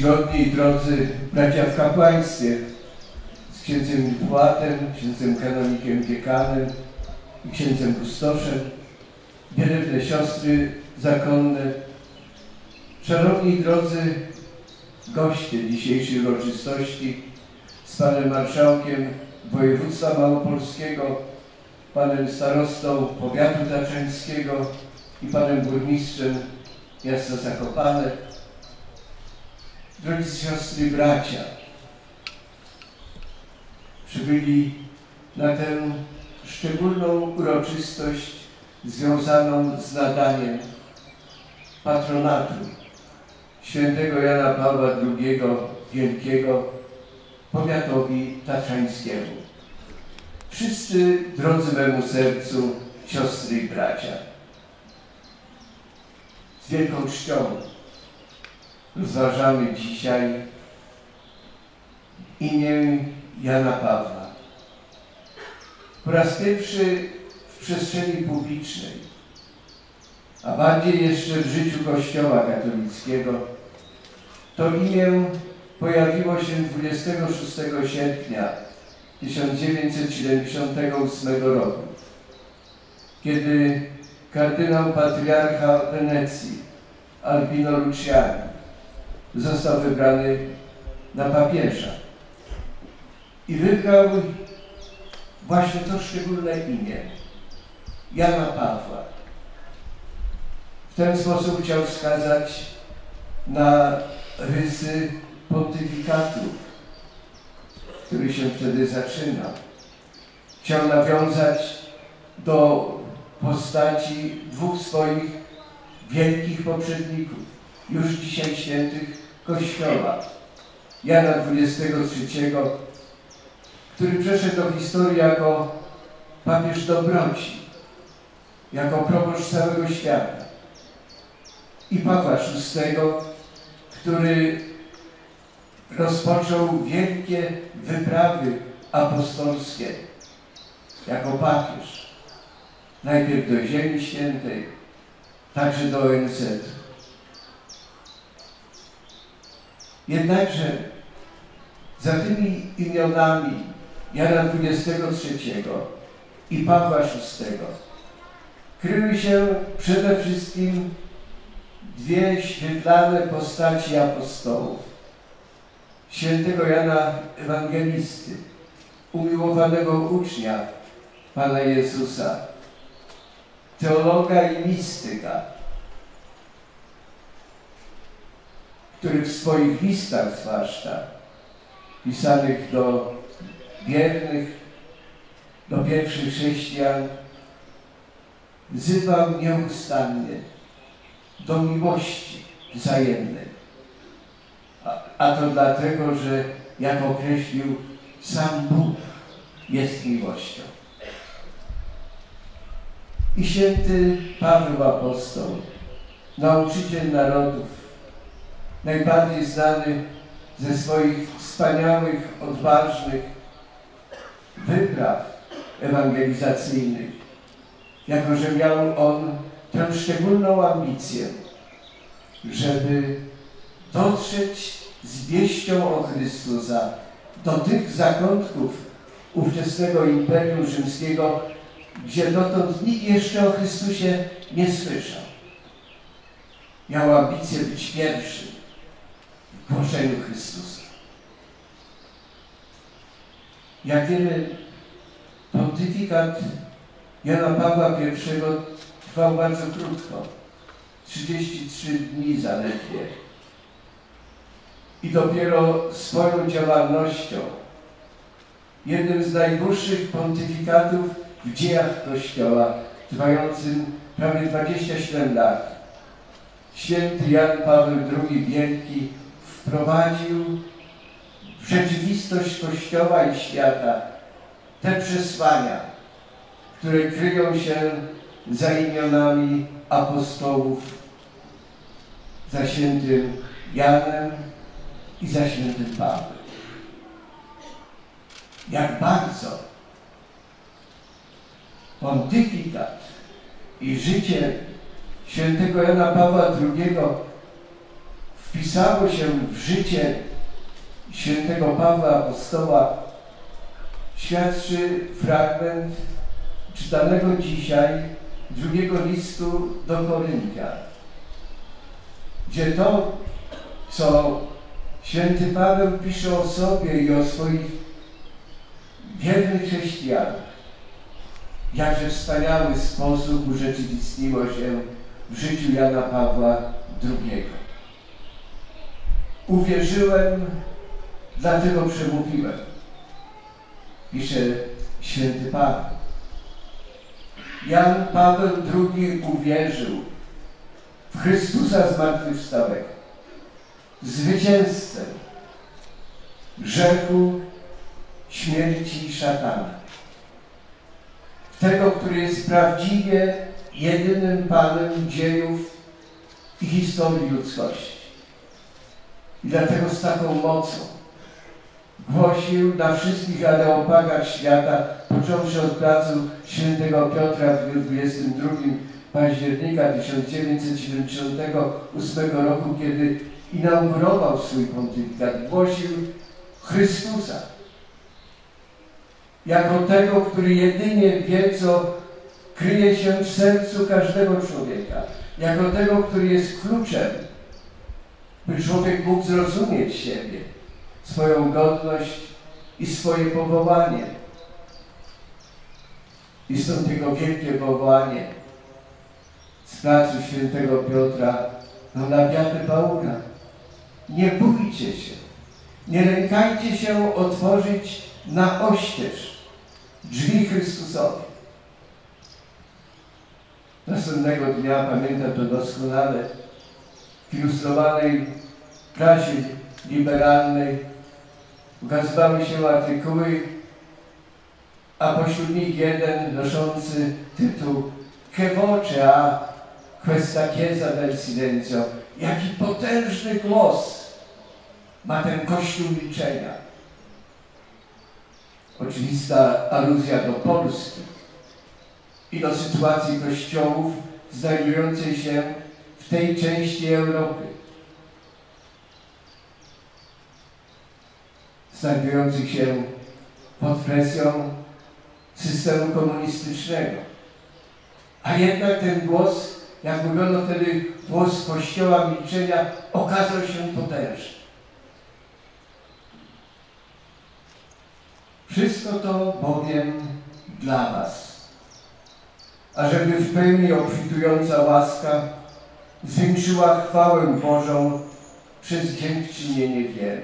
czcigodni i drodzy bracia w kapłaństwie, z księdzem Płatem, księdzem kanonikiem Giekanem i księdzem Kustoszem, wielebne siostry zakonne, szanowni drodzy goście dzisiejszej uroczystości, z panem marszałkiem województwa małopolskiego, panem starostą powiatu tatrzańskiego i panem burmistrzem miasta Zakopane, drodzy siostry i bracia, przybyli na tę szczególną uroczystość związaną z nadaniem patronatu świętego Jana Pawła II Wielkiego powiatowi tatrzańskiemu. Wszyscy, drodzy memu sercu, siostry i bracia, z wielką czcią rozważamy dzisiaj imię Jana Pawła. Po raz pierwszy w przestrzeni publicznej, a bardziej jeszcze w życiu Kościoła katolickiego, to imię pojawiło się 26 sierpnia 1978 roku, kiedy kardynał patriarcha Wenecji Albino Luciani został wybrany na papieża i wybrał właśnie to szczególne imię Jana Pawła. W ten sposób chciał wskazać na rysy pontyfikatu, który się wtedy zaczyna. Chciał nawiązać do postaci dwóch swoich wielkich poprzedników, już dzisiaj świętych Kościoła. Jana XXIII, który przeszedł do historii jako papież dobroci, jako proboszcz całego świata. I Pawła VI, który rozpoczął wielkie wyprawy apostolskie jako papież. Najpierw do Ziemi Świętej, także do ONZ. Jednakże za tymi imionami Jana XXIII i Pawła VI kryły się przede wszystkim dwie świetlane postaci apostołów. Świętego Jana Ewangelisty, umiłowanego ucznia Pana Jezusa, teologa i mistyka, który w swoich listach zwłaszcza, pisanych do wiernych, do pierwszych chrześcijan, wzywał nieustannie do miłości wzajemnej. A to dlatego, że jak określił, sam Bóg jest miłością. I święty Paweł apostoł, nauczyciel narodów, najbardziej znany ze swoich wspaniałych, odważnych wypraw ewangelizacyjnych, jako że miał on tę szczególną ambicję, żeby dotrzeć z wieścią o Chrystusa do tych zakątków ówczesnego Imperium Rzymskiego, gdzie dotąd nikt jeszcze o Chrystusie nie słyszał. Miał ambicję być pierwszym w głoszeniu Chrystusa. Jak wiemy, pontyfikat Jana Pawła I trwał bardzo krótko, 33 dni zaledwie. I dopiero swoją działalnością, jednym z najdłuższych pontyfikatów w dziejach Kościoła, trwającym prawie 27 lat, święty Jan Paweł II Wielki wprowadził w rzeczywistość Kościoła i świata te przesłania, które kryją się za imionami apostołów, za świętym Janem i za świętym Pawłem. Jak bardzo pontyfikat i życie świętego Jana Pawła II wpisało się w życie świętego Pawła Apostoła, świadczy fragment czytanego dzisiaj drugiego listu do Koryntian, gdzie to, co święty Paweł pisze o sobie i o swoich wiernych chrześcijanach, jakże wspaniały sposób urzeczywistniło się w życiu Jana Pawła II. Uwierzyłem, dlatego przemówiłem, pisze święty Paweł. Jan Paweł II uwierzył w Chrystusa zmartwychwstałego, zwycięzcę grzechu, śmierci i szatana. W tego, który jest prawdziwie jedynym Panem dziejów i historii ludzkości. I dlatego z taką mocą głosił na wszystkich areopagach świata, począwszy od placu Świętego Piotra w dniu 22 października 1978 roku, kiedy inaugurował swój pontyfikat, głosił Chrystusa jako tego, który jedynie wie, co kryje się w sercu każdego człowieka, jako tego, który jest kluczem, by człowiek mógł zrozumieć siebie, swoją godność i swoje powołanie. I stąd jego wielkie powołanie z placu Świętego Piotra na wiatr Paula. Nie bójcie się, nie lękajcie się otworzyć na oścież drzwi Chrystusowi. Następnego dnia, pamiętam to doskonale, w ilustrowanej prasie liberalnej ukazywały się artykuły, a pośród nich jeden noszący tytuł "Che voce ha questa chiesa del silenzio". Jaki potężny głos ma ten Kościół milczenia. Oczywista aluzja do Polski i do sytuacji kościołów znajdującej się w tej części Europy, znajdujących się pod presją systemu komunistycznego. A jednak ten głos, jak mówiono wtedy, głos Kościoła milczenia, okazał się potężny. Wszystko to bowiem dla was, ażeby w pełni obfitująca łaska zwiększyła chwałę Bożą przez dziękczynienie wiary.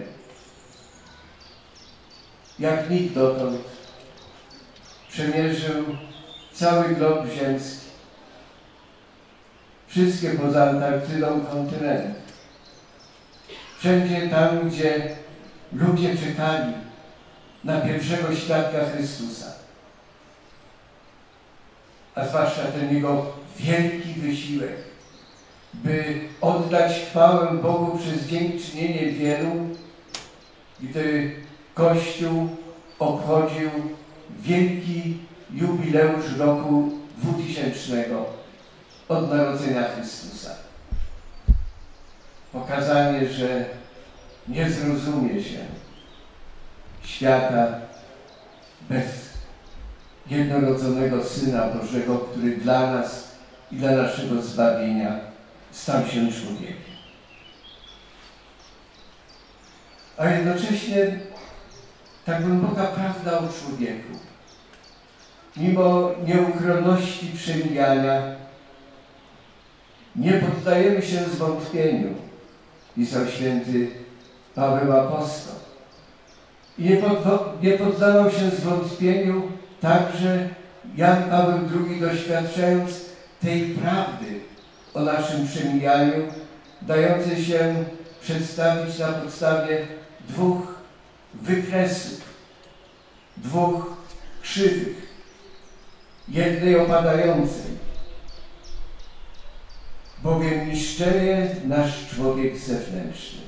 Jak nikt dotąd przemierzył cały glob ziemski, wszystkie poza Antarktydą kontynenty. Wszędzie tam, gdzie ludzie czekali na pierwszego świadka Chrystusa, a zwłaszcza ten jego wielki wysiłek, by oddać chwałę Bogu przez dziękczynienie wielu, gdy Kościół obchodził wielki jubileusz roku 2000 od narodzenia Chrystusa. Pokazanie, że nie zrozumie się świata bez jednorodzonego Syna Bożego, który dla nas i dla naszego zbawienia stał się człowiekiem. A jednocześnie ta głęboka prawda o człowieku, mimo nieuchronności przemijania, nie poddajemy się zwątpieniu, pisał święty Paweł Apostoł. I nie poddawał się zwątpieniu także Jan Paweł II, doświadczając tej prawdy o naszym przemijaniu, dającej się przedstawić na podstawie dwóch wykresów, dwóch krzywych, jednej opadającej, bowiem niszczeje nasz człowiek zewnętrzny.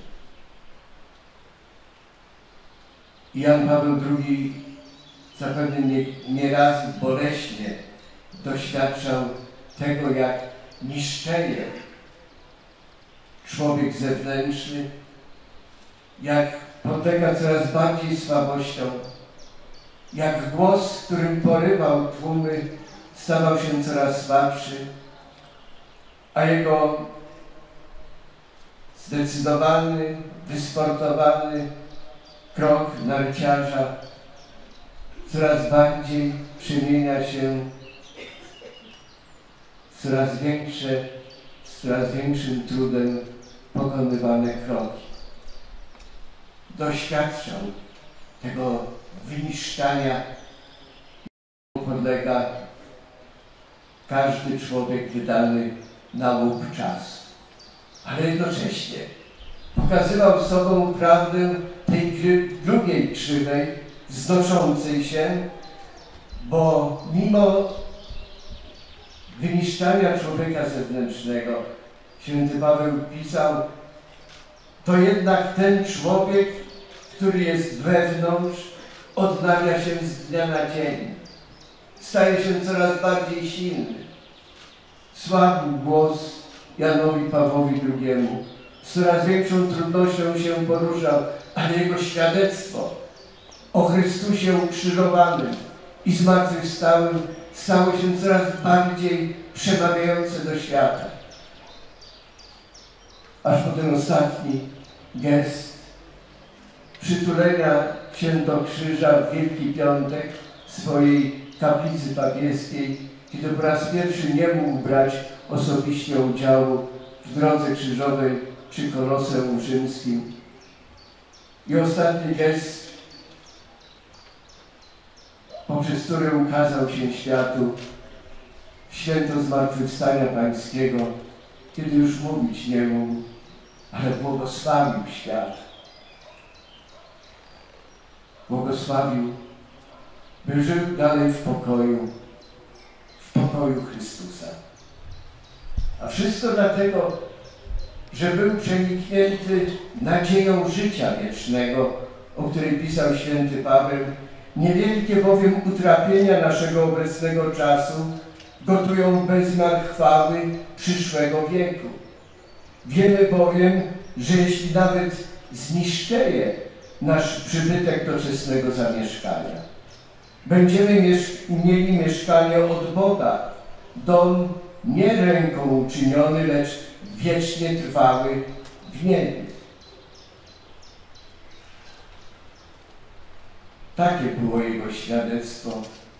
I Jan Paweł II zapewne nieraz boleśnie doświadczał tego, jak niszczeje człowiek zewnętrzny, jak podlega coraz bardziej słabością, jak głos, którym porywał tłumy, stawał się coraz słabszy, a jego zdecydowany, wysportowany krok narciarza coraz bardziej przemienia się w coraz większym trudem pokonywane kroki. Doświadczał tego wyniszczania, podlega każdy człowiek wydany na łup czasu. Ale jednocześnie pokazywał sobą prawdę tej drugiej krzywej, wznoszącej się, bo mimo wyniszczania człowieka zewnętrznego, święty Paweł pisał, to jednak ten człowiek, który jest wewnątrz, odnawia się z dnia na dzień. Staje się coraz bardziej silny. Słabił głos Janowi Pawłowi II. Z coraz większą trudnością się poruszał, ale jego świadectwo o Chrystusie ukrzyżowanym i zmartwychwstałym stało się coraz bardziej przemawiające do świata. Aż po ten ostatni gest przytulenia się do krzyża w Wielki Piątek swojej kaplicy papieskiej, kiedy po raz pierwszy nie mógł brać osobiście udziału w drodze krzyżowej przy Koloseum Rzymskim. I ostatni gest, poprzez który ukazał się światu święto Zmartwychwstania Pańskiego, kiedy już mówić nie mógł, ale błogosławił świat. Błogosławił, by żył dalej w pokoju Chrystusa. A wszystko dlatego, że był przeniknięty nadzieją życia wiecznego, o której pisał święty Paweł. Niewielkie bowiem utrapienia naszego obecnego czasu gotują bezmiar chwały przyszłego wieku. Wiemy bowiem, że jeśli nawet zniszczeje nasz przybytek doczesnego zamieszkania, będziemy mieli mieszkanie od Boga, dom nie ręką uczyniony, lecz wiecznie trwały w niebie. Takie było jego świadectwo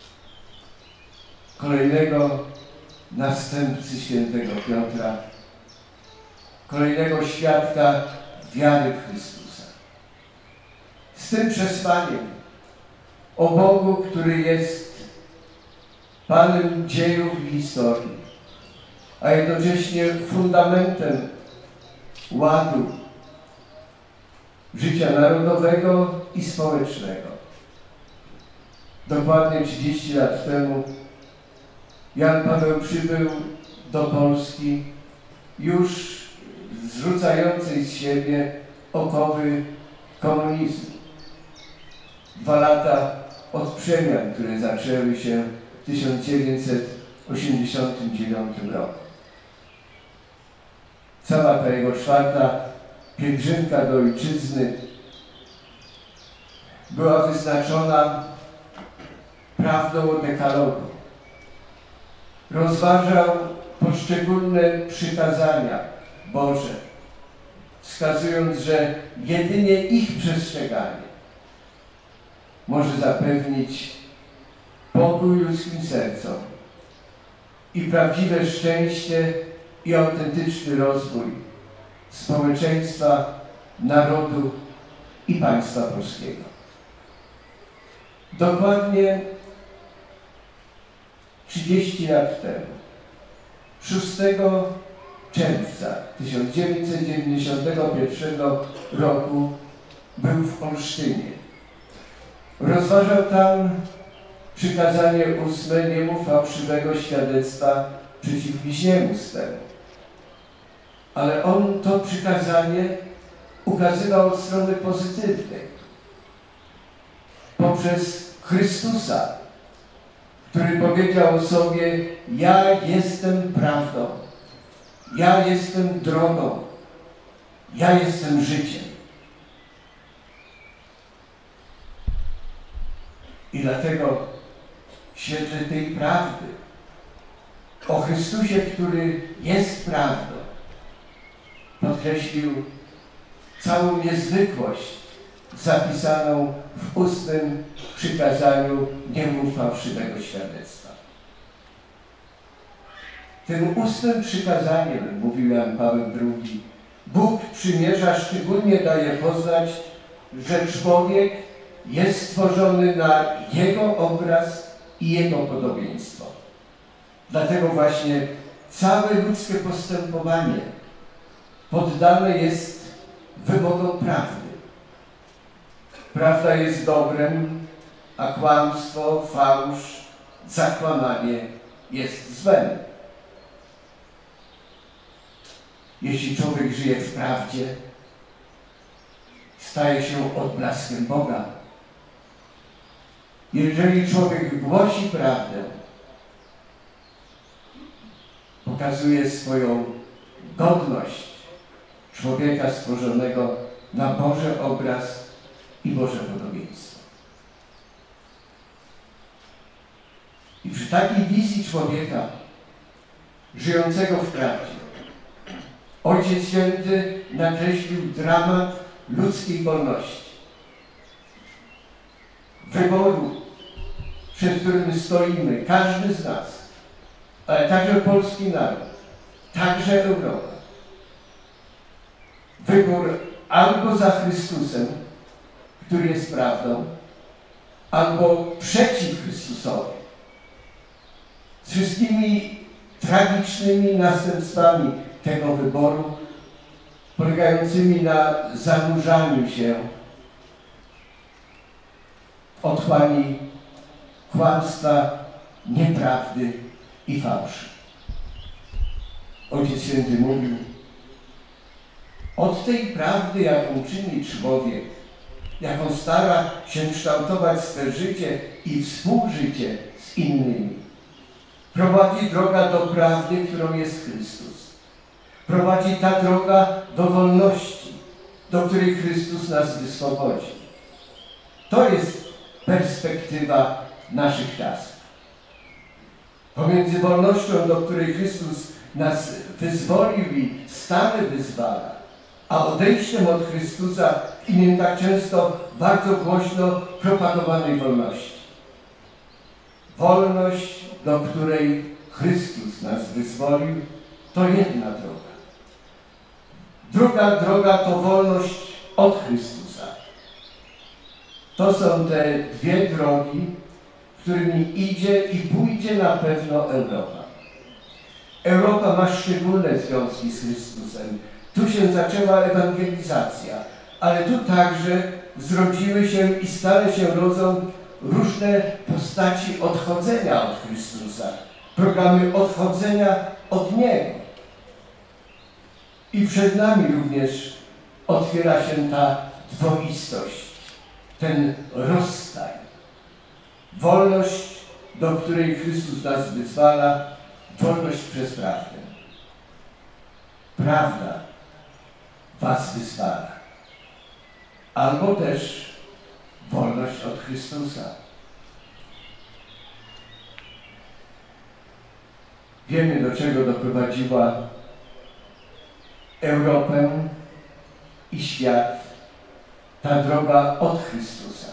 kolejnego następcy świętego Piotra, kolejnego świadka wiary w Chrystusa. Z tym przesłaniem o Bogu, który jest Panem dziejów i historii, a jednocześnie fundamentem ładu życia narodowego i społecznego. Dokładnie 30 lat temu Jan Paweł przybył do Polski już zrzucającej z siebie okowy komunizmu. 2 lata od przemian, które zaczęły się w 1989 roku. Cała ta jego 4. pielgrzymka do ojczyzny była wyznaczona prawdą o dekalogu. Rozważał poszczególne przykazania Boże, wskazując, że jedynie ich przestrzeganie może zapewnić pokój ludzkim sercom i prawdziwe szczęście i autentyczny rozwój społeczeństwa, narodu i państwa polskiego. Dokładnie 30 lat temu, 6 czerwca 1991 roku był w Olsztynie. Rozważał tam przykazanie 8: nie mów fałszywego świadectwa przeciw bliźniemu swemu. Ale on to przykazanie ukazywał od strony pozytywnej. Poprzez Chrystusa, który powiedział o sobie: ja jestem prawdą, ja jestem drogą, ja jestem życiem. I dlatego w świetle tej prawdy o Chrystusie, który jest prawdą, podkreślił całą niezwykłość zapisaną w 8. przykazaniu: nie mów fałszywego świadectwa. Tym 8. przykazaniem, mówił Jan Paweł II, Bóg przymierza szczególnie daje poznać, że człowiek jest stworzony na Jego obraz i Jego podobieństwo. Dlatego właśnie całe ludzkie postępowanie poddane jest wymogom prawdy. Prawda jest dobrem, a kłamstwo, fałsz, zakłamanie jest złem. Jeśli człowiek żyje w prawdzie, staje się odblaskiem Boga. Jeżeli człowiek głosi prawdę, pokazuje swoją godność człowieka stworzonego na Boży obraz i Boże podobieństwo. I przy takiej wizji człowieka żyjącego w prawdzie Ojciec Święty nakreślił dramat ludzkiej wolności. Wyboru, przed którym stoimy, każdy z nas, ale także polski naród, także Europa. Wybór albo za Chrystusem, który jest prawdą, albo przeciw Chrystusowi. Z wszystkimi tragicznymi następstwami tego wyboru, polegającymi na zanurzaniu się w otchłani kłamstwa, nieprawdy i fałszy. Ojciec Święty mówił: od tej prawdy, jaką czyni człowiek, jaką stara się kształtować swe życie i współżycie z innymi, prowadzi droga do prawdy, którą jest Chrystus. Prowadzi ta droga do wolności, do której Chrystus nas wyswobodzi. To jest perspektywa naszych czasów. Pomiędzy wolnością, do której Chrystus nas wyzwolił i stale wyzwala, a odejściem od Chrystusa w imię tak często bardzo głośno propagowanej wolności. Wolność, do której Chrystus nas wyzwolił, to jedna droga. Druga droga to wolność od Chrystusa. To są te dwie drogi, którymi idzie i pójdzie na pewno Europa. Europa ma szczególne związki z Chrystusem. Tu się zaczęła ewangelizacja, ale tu także zrodziły się i stale się rodzą różne postaci odchodzenia od Chrystusa, programy odchodzenia od Niego. I przed nami również otwiera się ta dwoistość, ten rozstaj. Wolność, do której Chrystus nas wyzwala, wolność przez prawdę. Prawda was wyzwala. Albo też wolność od Chrystusa. Wiemy, do czego doprowadziła Europę i świat ta droga od Chrystusa.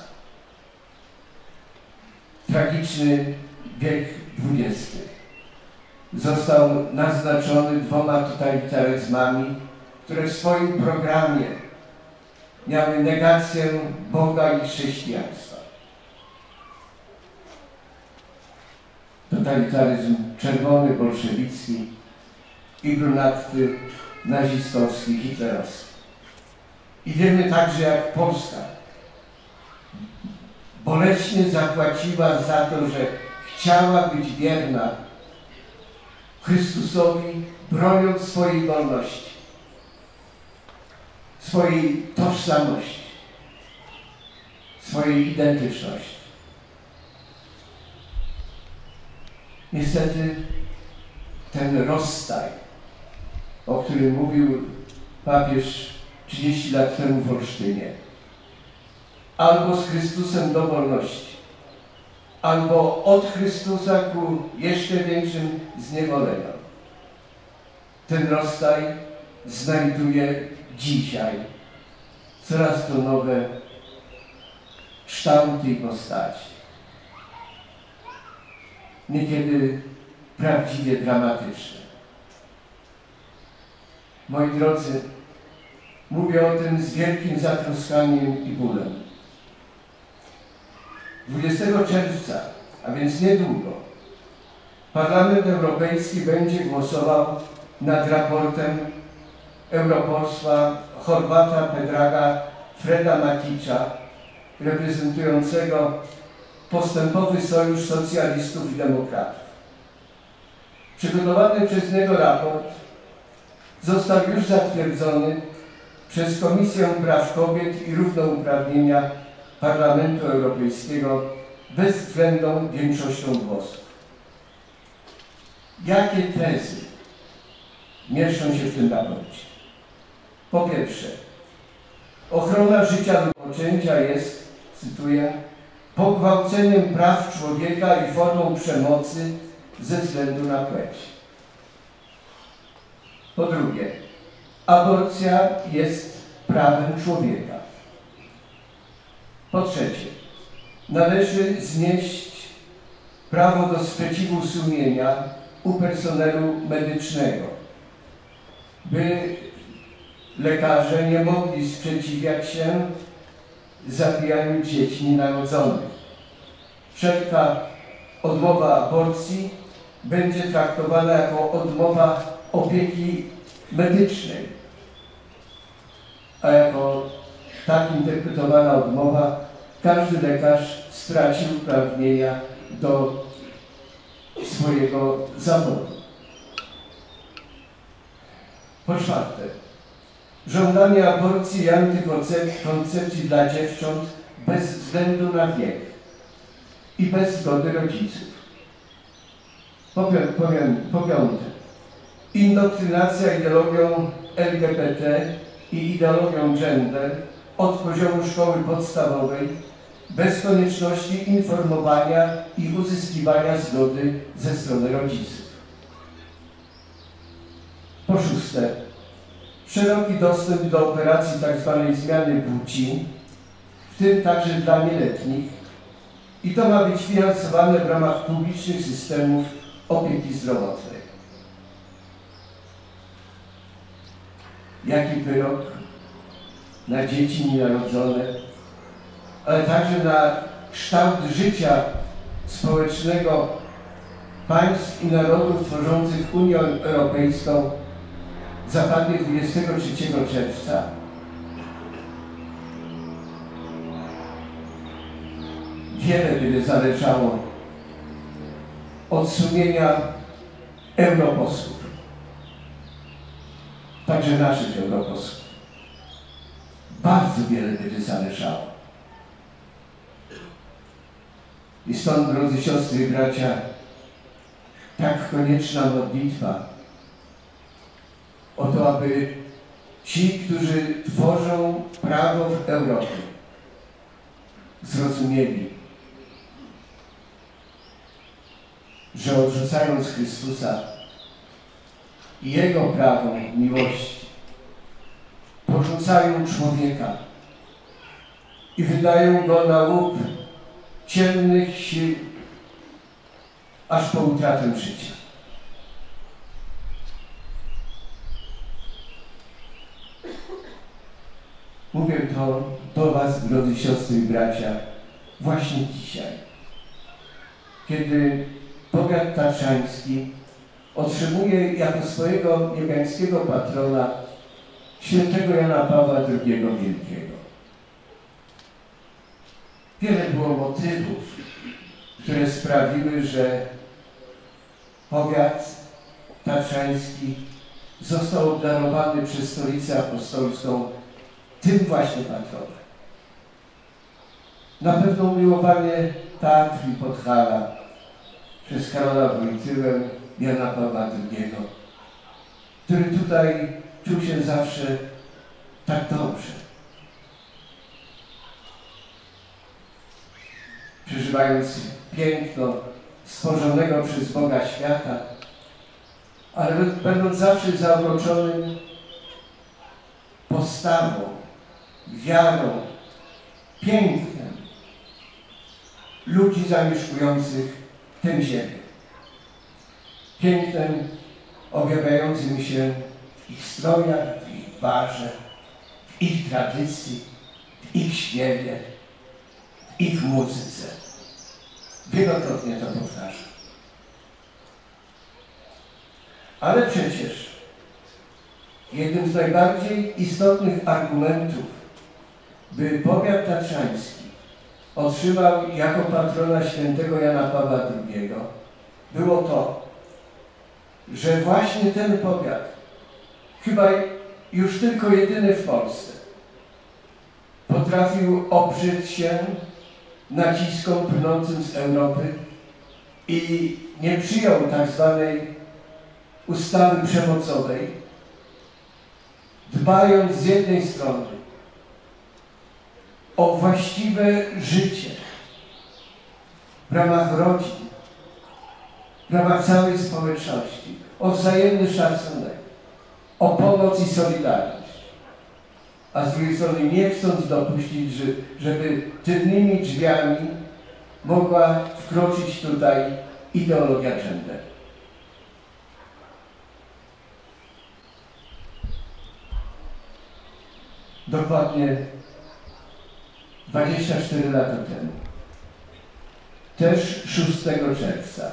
Tragiczny wiek XX został naznaczony dwoma totalitaryzmami, które w swoim programie miały negację Boga i chrześcijaństwa. Totalitaryzm czerwony, bolszewicki i brunatny, nazistowski, hitlerowski. I wiemy także, jak Polska boleśnie zapłaciła za to, że chciała być wierna Chrystusowi, broniąc swojej wolności, swojej tożsamości, swojej identyczności. Niestety ten rozstaj, o którym mówił papież 30 lat temu w Olsztynie. Albo z Chrystusem do wolności, albo od Chrystusa ku jeszcze większym zniewoleniom. Ten rozstaj znajduje dzisiaj coraz to nowe kształty i postaci. Niekiedy prawdziwie dramatyczne. Moi drodzy, mówię o tym z wielkim zatroskaniem i bólem. 20 czerwca, a więc niedługo, Parlament Europejski będzie głosował nad raportem europosła Horvata Predraga Freda Maticza, reprezentującego postępowy Sojusz Socjalistów i Demokratów. Przygotowany przez niego raport został już zatwierdzony przez Komisję Praw Kobiet i Równouprawnienia Parlamentu Europejskiego bezwzględną większością głosów. Jakie tezy mieszczą się w tym raporcie? Po pierwsze, ochrona życia do poczęcia jest, cytuję, pogwałceniem praw człowieka i formą przemocy ze względu na płeć. Po drugie, aborcja jest prawem człowieka. Po trzecie, należy znieść prawo do sprzeciwu sumienia u personelu medycznego, by lekarze nie mogli sprzeciwiać się zabijaniu dzieci nienarodzonych. Wszelka odmowa aborcji będzie traktowana jako odmowa opieki medycznej, a jako tak interpretowana odmowa każdy lekarz straci uprawnienia do swojego zawodu. Po czwarte, żądanie aborcji i antykoncepcji dla dziewcząt bez względu na wiek i bez zgody rodziców. Po piąte, indoktrynacja ideologią LGBT i ideologią gender od poziomu szkoły podstawowej bez konieczności informowania i uzyskiwania zgody ze strony rodziców. Po szóste, szeroki dostęp do operacji tzw. zmiany płci, w tym także dla nieletnich, i to ma być finansowane w ramach publicznych systemów opieki zdrowotnej. Jaki wyrok na dzieci nienarodzone, ale także na kształt życia społecznego państw i narodów tworzących Unię Europejską zapadnie 23 czerwca. Wiele by zależało od sumienia europosłów, także naszych europosłów. Bardzo wiele by zależało. I stąd, drodzy siostry i bracia, tak konieczna modlitwa o to, aby ci, którzy tworzą prawo w Europie, zrozumieli, że odrzucając Chrystusa i Jego prawo miłości, porzucają człowieka i wydają go na łup ciemnych sił, aż po utratę życia. Mówię to do was, drodzy siostry i bracia, właśnie dzisiaj, kiedy powiat tatrzański otrzymuje jako swojego niebiańskiego patrona świętego Jana Pawła II Wielkiego. Wiele było motywów, które sprawiły, że powiat tatrzański został obdarowany przez Stolicę Apostolską tym właśnie patronem. Na pewno umiłowanie Tatr i Podhala przez Karola Wojtyłę, Jana Pawła II, który tutaj czuł się zawsze tak dobrze. Przeżywając piękno stworzonego przez Boga świata, ale będąc zawsze zauroczonym postawą, wiarą, pięknem ludzi zamieszkujących tę ziemię. Pięknem objawiającym się w ich strojach, w ich barze, w ich tradycji, w ich śpiewie, w ich muzyce. Wielokrotnie to powtarzam. Ale przecież jednym z najbardziej istotnych argumentów, by powiat tatrzański otrzymał jako patrona świętego Jana Pawła II, było to, że właśnie ten powiat, chyba już tylko jedyny w Polsce, potrafił oprzeć się naciskom płynącym z Europy i nie przyjął tak zwanej ustawy przemocowej, dbając z jednej strony o właściwe życie w ramach rodzin, w ramach całej społeczności, o wzajemny szacunek, o pomoc i solidarność, a z drugiej strony nie chcąc dopuścić, żeby tylnymi drzwiami mogła wkroczyć tutaj ideologia gender. Dokładnie 24 lata temu, też 6 czerwca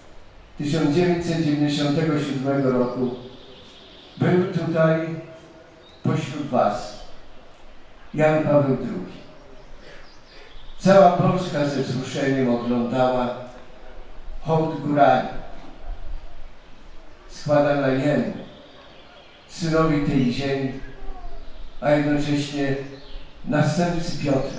1997 roku, był tutaj pośród Was Jan Paweł II. Cała Polska ze wzruszeniem oglądała hołd górali składana jemu, synowi tej ziemi, a jednocześnie następcy Piotra.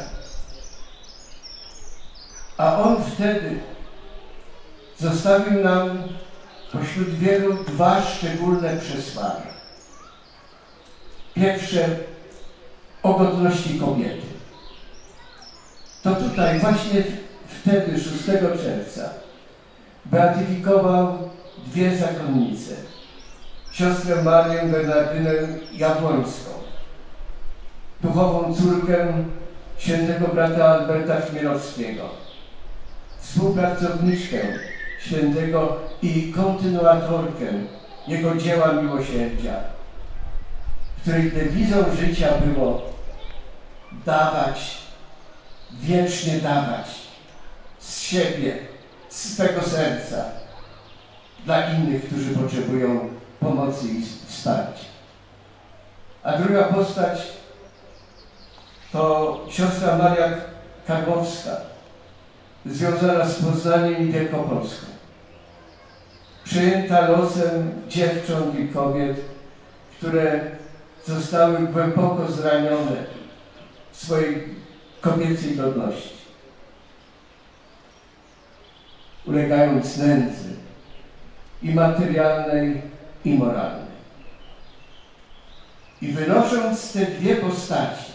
A on wtedy zostawił nam pośród wielu dwa szczególne przesłania. Pierwsze, o godności kobiety. To tutaj właśnie wtedy, 6 czerwca, beatyfikował dwie zakonnice. Siostrę Marię Bernardynę Jabłońską, duchową córkę świętego brata Alberta Chmielowskiego, współpracowniczkę świętego i kontynuatorkę jego dzieła miłosierdzia, której dewizą życia było dawać, wiecznie dawać z siebie, z swego serca dla innych, którzy potrzebują pomocy i wsparcia. A druga postać to siostra Maria Karłowska, związana z Poznaniem i Wielkopolską, przejęta losem dziewcząt i kobiet, które zostały głęboko zranione w swojej kobiecej godności, ulegając nędzy i materialnej, i moralnej. I wynosząc te dwie postaci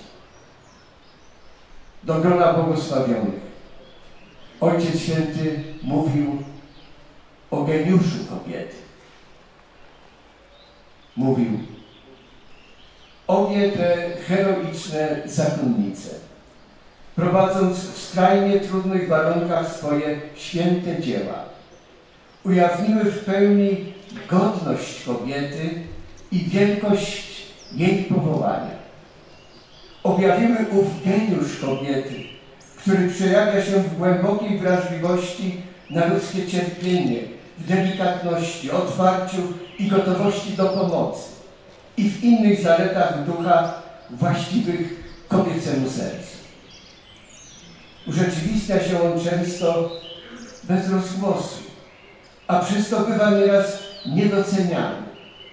do grona błogosławionych, Ojciec Święty mówił o geniuszu kobiety. Mówił: obie te heroiczne zakonnice, prowadząc w skrajnie trudnych warunkach swoje święte dzieła, ujawniły w pełni godność kobiety i wielkość jej powołania. Objawiły ów geniusz kobiety, który przejawia się w głębokiej wrażliwości na ludzkie cierpienie, w delikatności, otwarciu i gotowości do pomocy i w innych zaletach ducha właściwych kobiecemu sercu. Urzeczywistnia się on często bez rozgłosu, a przez to bywa nieraz niedoceniany.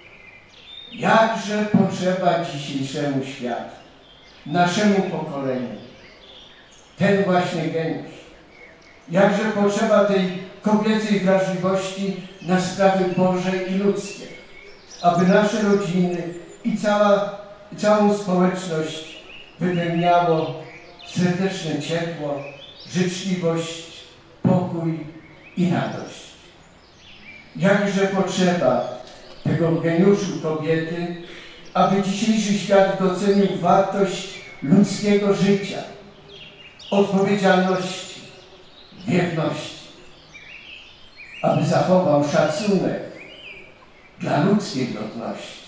Jakże potrzeba dzisiejszemu światu, naszemu pokoleniu, ten właśnie geniusz. Jakże potrzeba tej kobiecej wrażliwości na sprawy Boże i ludzkie, aby nasze rodziny i cała całą społeczność wypełniało serdeczne ciepło, życzliwość, pokój i radość. Jakże potrzeba tego geniuszu kobiety, aby dzisiejszy świat docenił wartość ludzkiego życia, odpowiedzialności, wierności, aby zachował szacunek dla ludzkiej godności.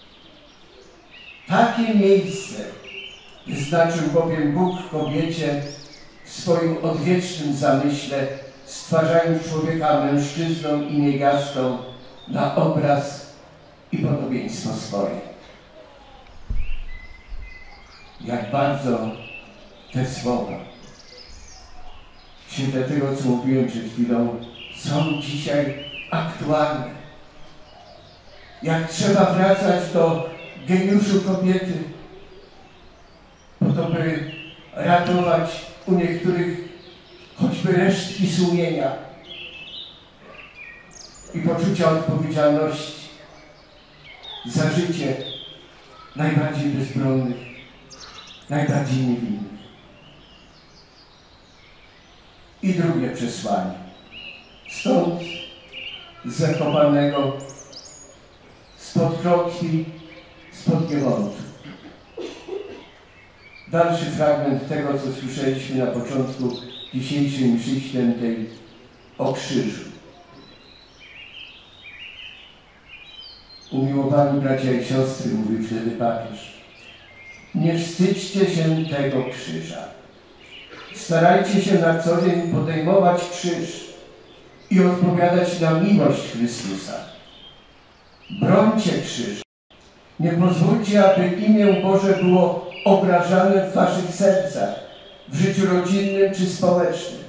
Takie miejsce wyznaczył bowiem Bóg kobiecie w swoim odwiecznym zamyśle, stwarzając człowieka mężczyzną i niewiastą na obraz i podobieństwo swoje. Jak bardzo te słowa, w świetle tego, co mówiłem przed chwilą, są dzisiaj aktualne. Jak trzeba wracać do geniuszu kobiety, po to, by ratować u niektórych choćby resztki sumienia i poczucia odpowiedzialności za życie najbardziej bezbronnych, najbardziej niewinnych. I drugie przesłanie. Stąd z Zakopanego, spod Krotwi, spod Giewontu. Dalszy fragment tego, co słyszeliśmy na początku dzisiejszej mszy świętej o krzyżu. Umiłowani bracia i siostry, mówił wtedy papież, nie wstydźcie się tego krzyża. Starajcie się na co dzień podejmować krzyż i odpowiadać na miłość Chrystusa. Brońcie krzyż. Nie pozwólcie, aby imię Boże było obrażane w waszych sercach, w życiu rodzinnym czy społecznym.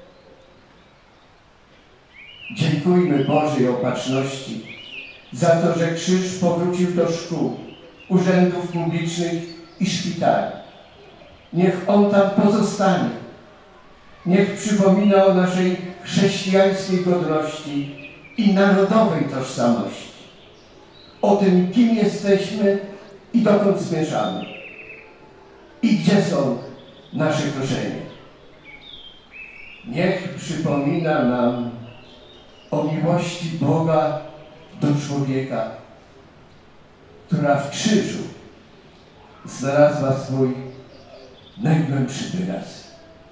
Dziękujmy Bożej Opatrzności za to, że krzyż powrócił do szkół, urzędów publicznych i szpitali. Niech on tam pozostanie. Niech przypomina o naszej chrześcijańskiej godności i narodowej tożsamości. O tym, kim jesteśmy i dokąd zmierzamy. I gdzie są nasze korzenie. Niech przypomina nam o miłości Boga do człowieka, która w krzyżu znalazła swój najgłębszy wyraz.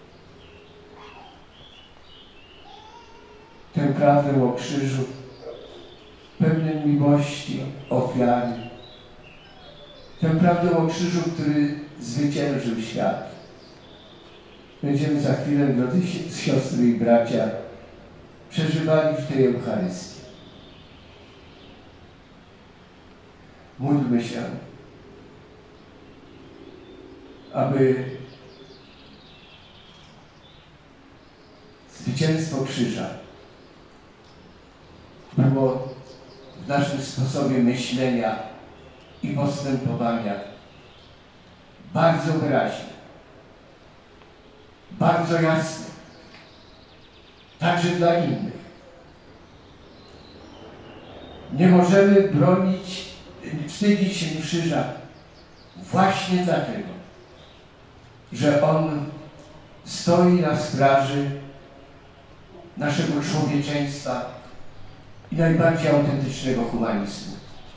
Tę prawdę o krzyżu, pełnym miłości, ofiary, tę prawdę o krzyżu, który zwyciężył świat. Będziemy za chwilę, drodzy siostry i bracia, przeżywali w tej Eucharystii. Módlmy się, aby zwycięstwo krzyża było w naszym sposobie myślenia i postępowania bardzo wyraźne, bardzo jasne, także dla innych. Nie możemy wstydzić się krzyża właśnie dlatego, że on stoi na straży naszego człowieczeństwa i najbardziej autentycznego humanizmu.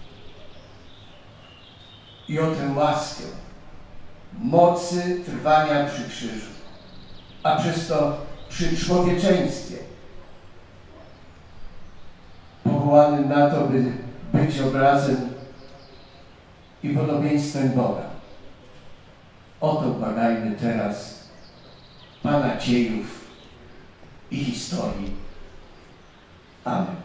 I o tę łaskę mocy trwania przy krzyżu, a przez to przy człowieczeństwie, powołanym na to, by być obrazem i podobieństwem Boga. O to błagajmy teraz Pana dziejów i historii. Amen.